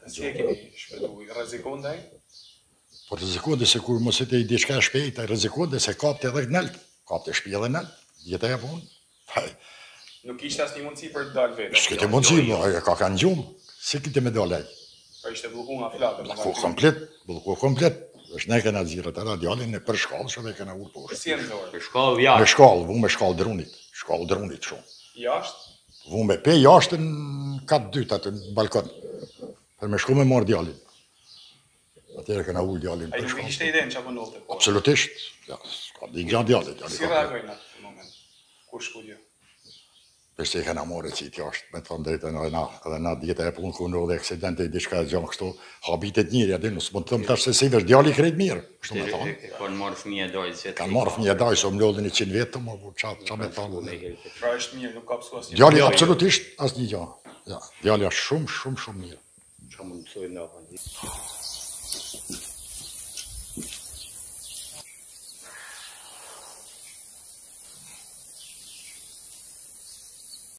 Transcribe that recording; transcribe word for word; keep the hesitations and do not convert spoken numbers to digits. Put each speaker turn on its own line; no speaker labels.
Si e keni shpëtu, rrezikon ndaj?
Po rrezikon dhe se kur mos e te i diçka shpejt, rrezikon dhe se kapte edhe nalt, kapte shtëpi edhe nalt, jeta e punë.
Nuk ishte asnjë mundësi për të dalë vetë.
S'kete mundësi, ka kanë gjumë, si kite me dalë ai.
Pra ishte bllokuar nga flakët.
Bllokuar komplet, bllokuar komplet. Është ne kena xhirë të radialin në për shkallë, që dhe kena ullë poshtë.
Si e nëzorë?
Për shkallë jashtë?
Me shkallë, vu me shkallë drunit, shkallë drunit shumë.
Jashtë?
Vu me pe jashtë në katë dytë atë në balkon, për me shku me marë djalin. Atëre kena ullë djalin për shkallë.
A ju ishte idenë që apo ndodhte?
Absolutisht, ja, s'ka di gjatë djallit.
Si reagojnë atë moment? Kur shku gjë?
Përse i kena more qitë jashtë, me të thonë drejtën edhe na, edhe na djetë e punë ku ndodhe aksidente i diçka e gjanë kështu, habitet njëri, adin, nësë mund të thëmë tash se si vesh djali krejt mirë, kështu me thonë.
Kanë marrë fëmija dajtë që...
Kanë marrë fëmija dajtë, so më lodhin i qinë vetë, më qa me thonë.
Pra është mirë, nuk ka pësu asë një.
Djali absolutisht asë një gjanë. Djali është shumë, shumë, shumë mirë.
Qa mund të sojnë në